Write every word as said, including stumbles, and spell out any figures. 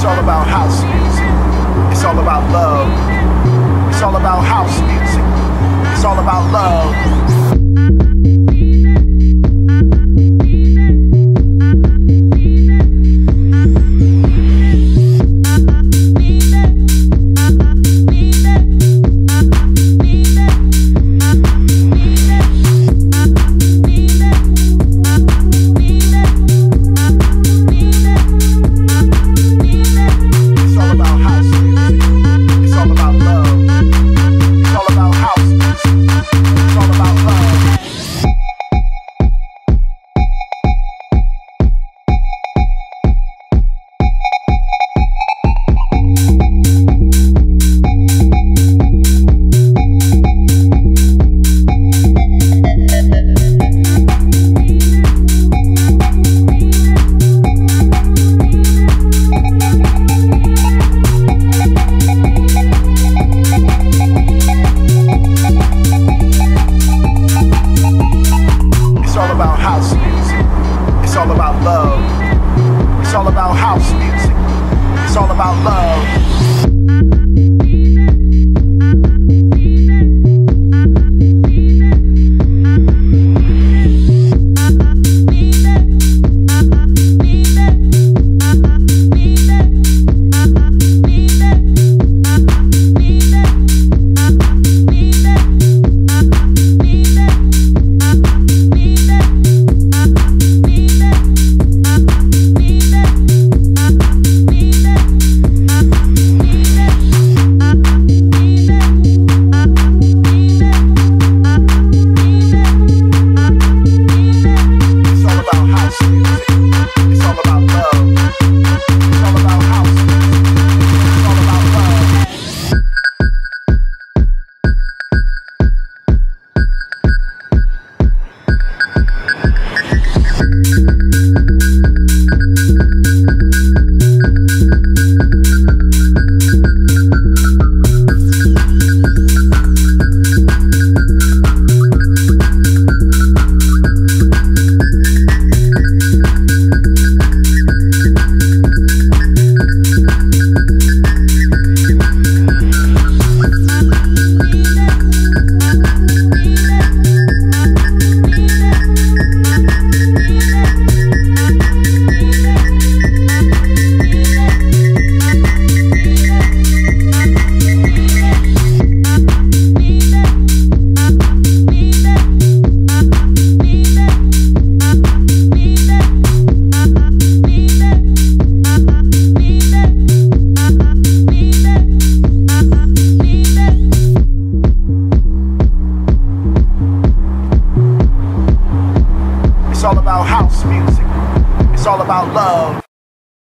all about house music. It's all about love. It's all about house music. It's all about love. It's all about love. It's all about house music. It's all about love. It's all about house music. It's all about love.